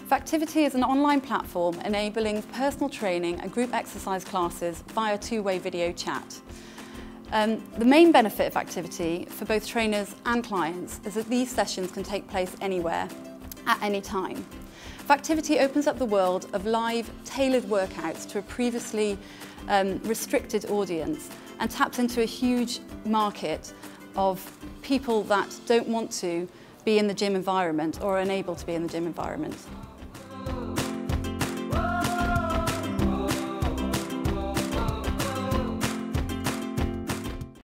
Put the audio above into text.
Vactivity is an online platform enabling personal training and group exercise classes via two-way video chat. The main benefit of Vactivity for both trainers and clients is that these sessions can take place anywhere, at any time. Vactivity opens up the world of live, tailored workouts to a previously restricted audience and taps into a huge market of people that don't want to be in the gym environment or are unable to be in the gym environment.